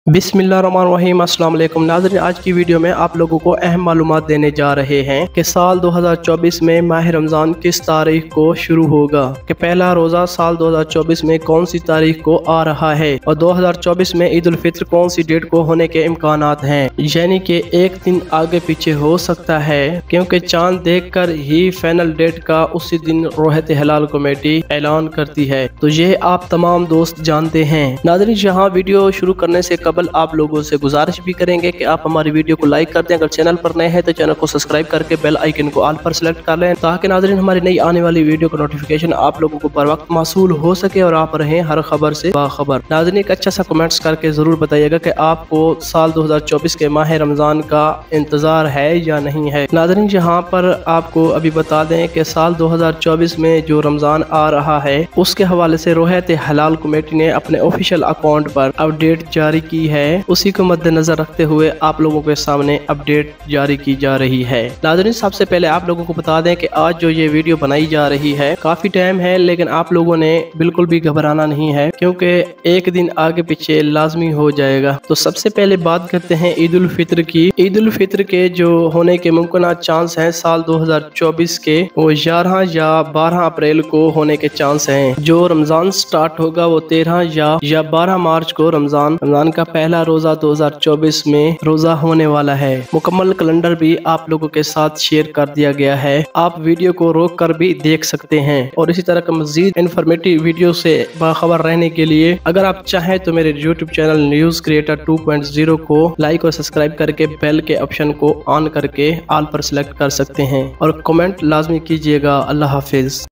बिस्मिल्लाहिर्रहमानिर्रहीम। अस्सलाम वालेकुम नाज़रीन, आज की वीडियो में आप लोगों को अहम मालूमात देने जा रहे हैं कि साल 2024 में माह रमज़ान किस तारीख को शुरू होगा, कि पहला रोज़ा साल 2024 में कौन सी तारीख को आ रहा है और 2024 में ईद उल फित्र कौन सी डेट को होने के इम्कानात हैं। यानी कि एक दिन आगे पीछे हो सकता है, क्योंकि चांद देखकर ही फाइनल डेट का उसी दिन रोहत हलाल कमेटी ऐलान करती है। तो ये आप तमाम दोस्त जानते हैं। नाज़रीन, यहाँ वीडियो शुरू करने से कबल आप लोगों से गुजारिश भी करेंगे कि आप हमारी वीडियो को लाइक कर दें। अगर चैनल पर नए हैं तो चैनल को सब्सक्राइब करके बेल आइकन को ऑल पर सेलेक्ट कर लें, ताकि नाज़रीन हमारी नई आने वाली वीडियो का नोटिफिकेशन आप लोगों को बर वक्त मौसूल हो सके और आप रहें हर खबर से बाखबर। नाज़रीन, एक अच्छा सा कमेंट्स करके जरूर बताइएगा कि आपको साल 2024 के माह रमजान का इंतजार है या नहीं है। नाज़रीन, यहाँ पर आपको अभी बता दें कि साल 2024 में जो रमजान आ रहा है उसके हवाले से रोहत हलाल कमेटी ने अपने ऑफिशियल अकाउंट पर अपडेट जारी की है। उसी को मद्देनजर रखते हुए आप लोगों के सामने अपडेट जारी की जा रही है। नाज़रीन, सबसे पहले आप लोगों को बता दें कि आज जो ये वीडियो बनाई जा रही है काफी टाइम है, लेकिन आप लोगों ने बिल्कुल भी घबराना नहीं है, क्योंकि एक दिन आगे पीछे लाजमी हो जाएगा। तो सबसे पहले बात करते हैं ईद उल फित्र की। ईद उल फित्र के जो होने के मुमकिन चांस हैं साल 2024 के, वो 11 या 12 अप्रैल को होने के चांस हैं। जो रमजान स्टार्ट होगा वो 13 या 12 मार्च को रमजान का पहला रोजा 2024 में रोजा होने वाला है। मुकम्मल कैलेंडर भी आप लोगों के साथ शेयर कर दिया गया है, आप वीडियो को रोक कर भी देख सकते हैं। और इसी तरह का मजीद इन्फॉर्मेटिव वीडियो से बाखबर रहने के लिए अगर आप चाहें तो मेरे यूट्यूब चैनल न्यूज क्रिएटर 2.0 को लाइक और सब्सक्राइब करके बेल के ऑप्शन को ऑन करके ऑल पर सिलेक्ट कर सकते हैं। और कमेंट लाजमी कीजिएगा। अल्लाह हाफिज।